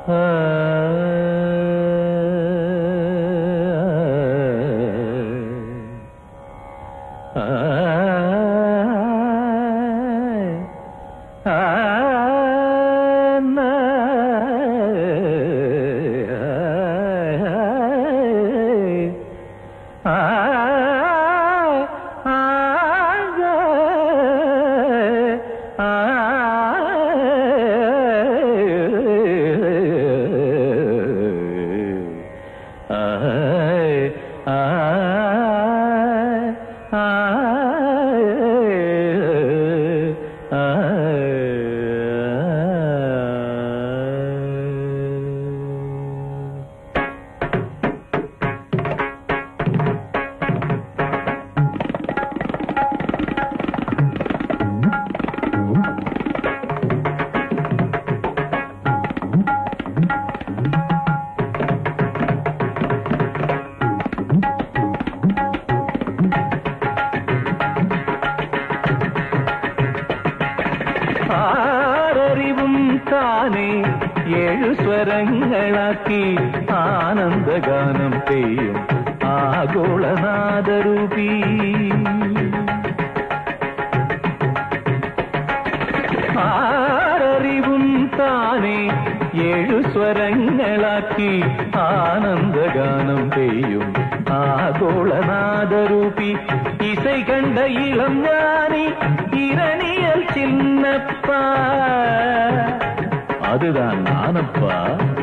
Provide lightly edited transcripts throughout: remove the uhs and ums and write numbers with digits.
സ്വരങ്ങളാക്കി ആനന്ദഗാനം പെയ്യും ആഗോളനാദരൂപി ആരറിവും താനെ ഏഴു സ്വരങ്ങളാക്കി ആനന്ദഗാനം പെയ്യും ആഗോളനാദരൂപി ഇസൈ കണ്ട ഇളം ஞானி ഇരണിയൽ ചിന്നപ്പ அதுதான் நானப்பா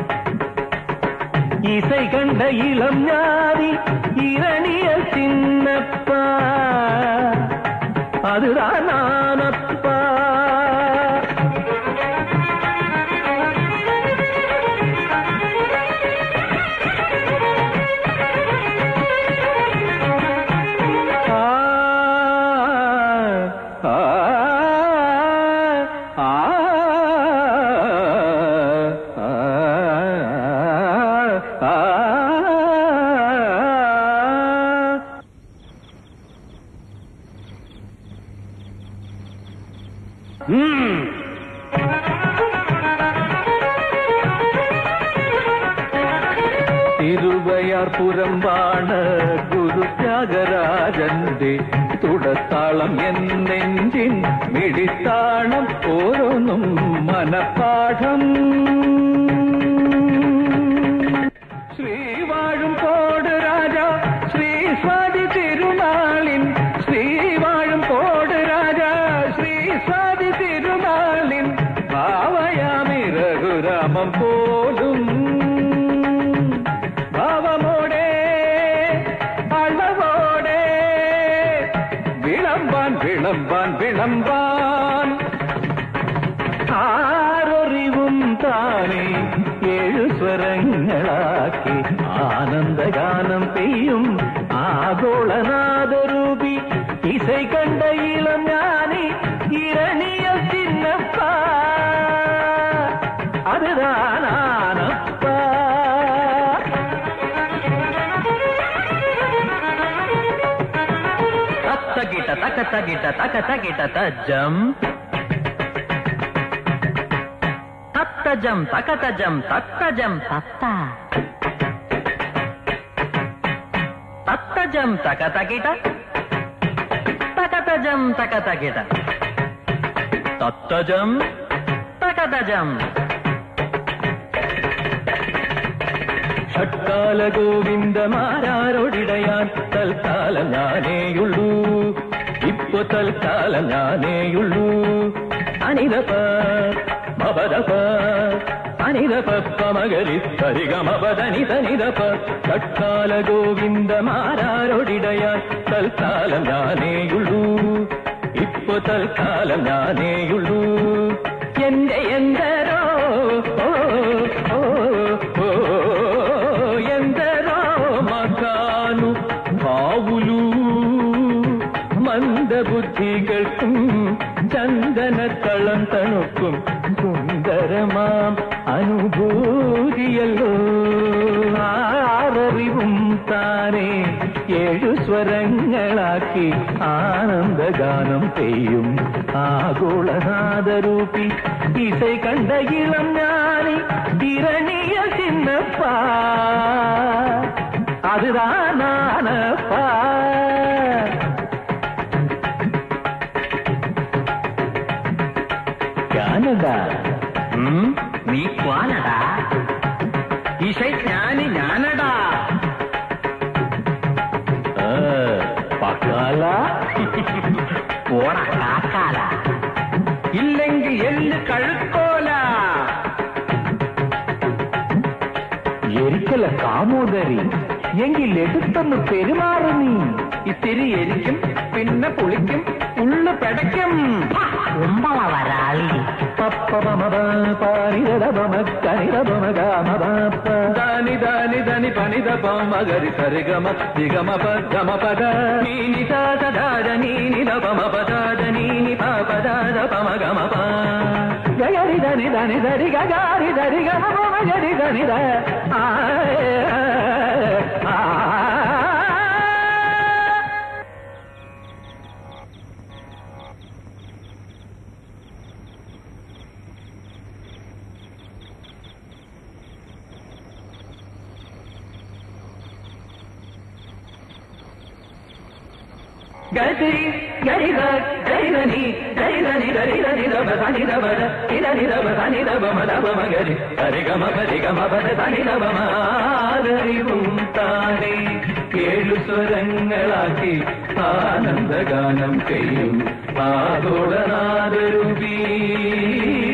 இசை கண்ட இளம் ஞானி இரணிய சின்னப்பா அதுதான் நானப்பா തിരുവയാർപുരമ്പാണ് ഗുരു ത്യാഗരാജന്റെ തുടത്താളം എന്നെഞ്ചിൻ മിടിത്താളം ഓരോന്നും മനപ്പാഠം ശ്രീവാഴും കോട് രാജ ശ്രീ സ്വാതി തിരുനാളിൻ ശ്രീവാഴും കോട് രാജ ശ്രീ സ്വാതി തിരുനാളിൻ ഭാവയാമി രഘുരാമം പോലും ഭാവമോടെ അളവോടെ വിളമ്പാൻ വിളമ്പാൻ വിളമ്പാൻ ആരറിവും താനെ ഏഴു സ്വരങ്ങളാക്കി ആനന്ദഗാനം പെയ്യും ആഗോളനാദരൂപി ഇസൈ കണ്ട ഇളം ஞானி ഇരണിയ ചിന്നപ്പ അതുதான் ആനപ്പ തത്തകിട്ട തക്കത്തകിട്ട തക്കത്തകിട്ട തജ്ജം തത്തജം തക്കതജം തത്തജം തത്ത തത്തജം തക്കതകിട്ട തക്കതജം തക്കതകിട്ട തത്തജം തക്കതജം ഷട്കാല ഗോവിന്ദമാരാരോടിടയാൻ തൽക്കാലം ഞാനേയുള്ളൂ ഇപ്പൊ തൽക്കാലം ഞാനേയുള്ളൂ അനിതപ മപദപ അനിതപ പമകരി സരിഗമപദനിത നിതപ ഷട്കാല ഗോവിന്ദമാരാരോടിടയാൻ തൽക്കാലം ഞാനേയുള്ളൂ ഇപ്പൊ തൽക്കാലം ഞാനേയുള്ളൂ എന്റെ എന്തരോ ఎందరో మగాను భావులు മന്ദബുദ്ധികൾക്കും ചന്ദനത്തളം തണുക്കും സുന്ദരമാം അനുഭൂതിയല്ലോ ആരറിവും താനെ ഏഴു സ്വരങ്ങളാക്കി ആനന്ദഗാനം പെയ്യും ആഗോളനാദരൂപി ഇസൈ കണ്ട ഇളം ஞானி ഇരണി அதுதான் நானப்பா. ഞാനടാ. നീ ക്വാനടാ. ഇശൈജ്ഞാനി ഞാനടാ. പക്കാല പോട കാക്കാല. ഇല്ലെങ്കിൽ എല്ല് കഴുക്കോല. എരിക്കല കാമോദരി എങ്കിൽ എടുത്തൊന്ന് പെരുമാറു നീ. ഇത്തിരി എരിക്കും, പിന്നെ പുളിക്കും, ഉള്ളു പെടയ്ക്കും. കുമ്പള വരാളി. ധനി ധനി ധനി പണിത പമഗരി സരിഗമ ദിഗമ പഗമ പദ നീനി സാദാദ നീനി ദപമ പദാദ നീനി പദാദ പമഗമ പ ഗരി ധനി ധനി ധരി ഗരി ധരി ഗമ പമ ഗരി ധനി ധ ഗരി ഗരി ഗരി ധനി ഗരി ധനി ഗരി ധനി ദപ ധനി ദപ ധനി ദപ ധനി ദപ മദ പമ ഗരി ഹരി ഗമ പരി ഗമ പദ ധനി ദപ മാറിവും താനേ ഏഴു സ്വരങ്ങളാക്കി ആനന്ദഗാനം ചെയ്യും ആഗോളനാദരൂപീ.